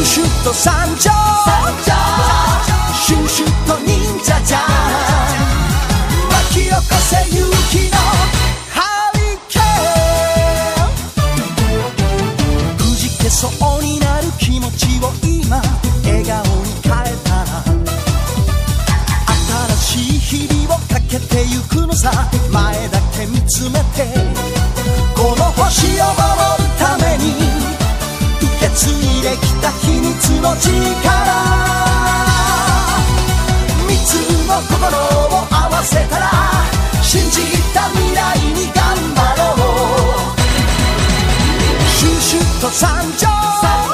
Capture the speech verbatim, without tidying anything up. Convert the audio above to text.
シュッと参上、シュシュッと忍者じゃん、巻き起こせ勇気のハリケーン。くじけそうになる気持ちを今笑顔に変えたら、新しい日々をかけてゆくのさ。前だけ見つめてこの星を守るために受け継いできた秘密の力、三つの心を合わせたら信じた未来に頑張ろう。シュシュッと参上、